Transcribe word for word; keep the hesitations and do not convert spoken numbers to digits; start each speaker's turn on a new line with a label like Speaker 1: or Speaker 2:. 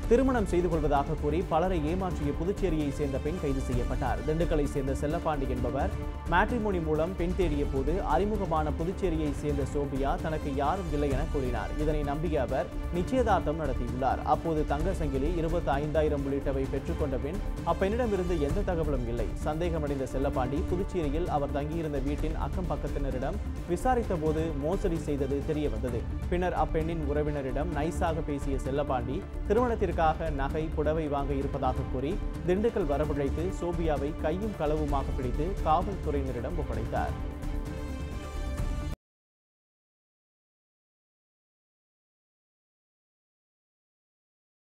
Speaker 1: திருமணம் செய்து கொள்வதாக கூறி பலரை ஏமாற்றிய புதுச்சேரியை சேர்ந்த பெண் கைது செய்யப்பட்டார். திண்டுக்கலை சேர்ந்த செல்லப்பாண்டி என்பவர் மேட்ரிமோனி மூலம் பெண் தேடிய போது அறிமுகமான புதுச்சேரியை சேர்ந்த சோபியா தனக்கு யாரும் இல்லை என கூறினார். இதனை நம்பிய அவர் நிச்சயதார்த்தம் நடத்தியுள்ளார். அப்போது தங்க சங்கிலி இருபத்தி ஐந்தாயிரம் உள்ளிட்டவை பெற்றுக்கொண்ட பின் அப்பெண்ணிடமிருந்து எந்த தகவலும் இல்லை. சந்தேகமடைந்த செல்லப்பாண்டி புதுச்சேரியில் அவர் தங்கியிருந்த வீட்டின் அக்கம் பக்கத்தினரிடம் விசாரித்த போது மோசடி செய்தது தெரிய வந்தது. பின்னர் அப்பெண்ணின் உறவினரிடம் நைஸாக பேசிய செல்லப்பாண்டி திருமணத்திற்காக நகை புடவை வாங்க இருப்பதாக கூறி திண்டுக்கல் வரவழைத்து சோபியாவை கையும் களவுமாக பிடித்து காவல்துறையினரிடம் ஒப்படைத்தார்.